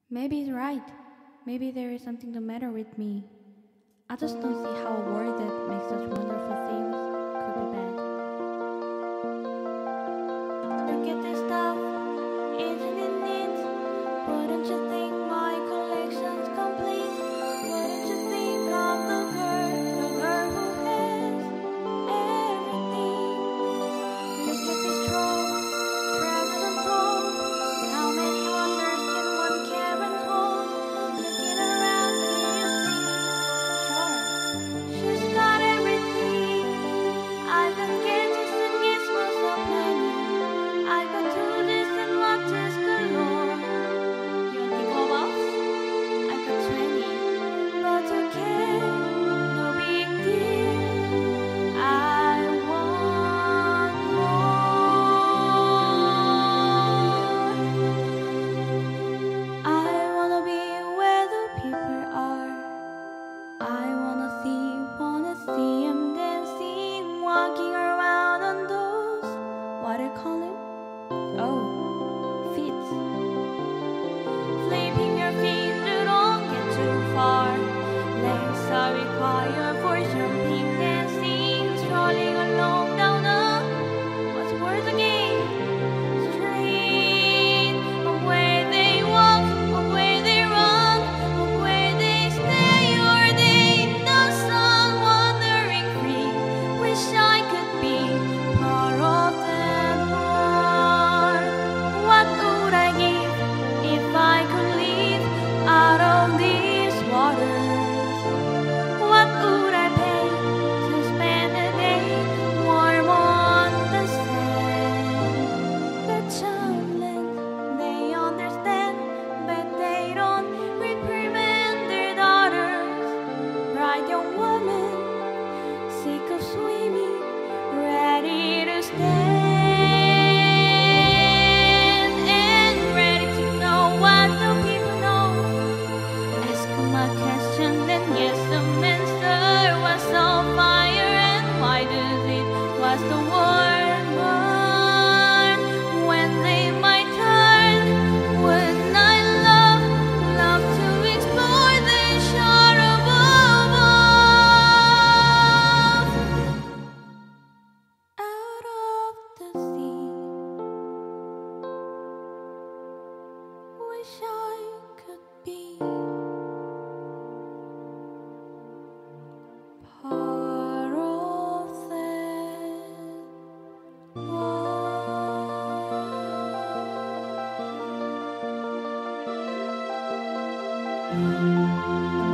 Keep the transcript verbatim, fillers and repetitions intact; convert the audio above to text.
Maybe he's right. Maybe there is something the matter with me. I just don't see how a world that makes such wonderful things could be bad. Look at this stuff, isn't it neat? Wouldn't you think my collection's complete? Wouldn't you think of the girl, the girl who has everything? Look at this trove, treasures untold. How many wonders can one carry and hold? Looking around, do you think? Sure, she's got everything. I've got gadgets and gizmos so plenty. I've got tools and watches galore. You think of us? I've got twenty, but who cares? No big deal. I want more. I wanna be where the people are. I wanna see, wanna see 'em dancing, walking around on those, what do you call it? Oh, feet. Flipping your feet, you don't get too far. Legs are required for jumping, dancing, strolling along down a, what's the word again? Street. Of where they walk, of where they run, of where they stay or they in the sun, wandering free. Wish I could be part of that part. What would I give if I could live out of these waters? What would I pay to spend a day warm on the sand? The children, they understand, but they don't reprimand their daughters. Bright young woman, sick of swimming, ready to stand and ready to know what the people know. Ask them a question, then yes, some answer. What's on fire and why does it? What's the world burn when they might turn? Wouldn't I love, love to explore the shore above? Out of the sea, wish I could be part of that world.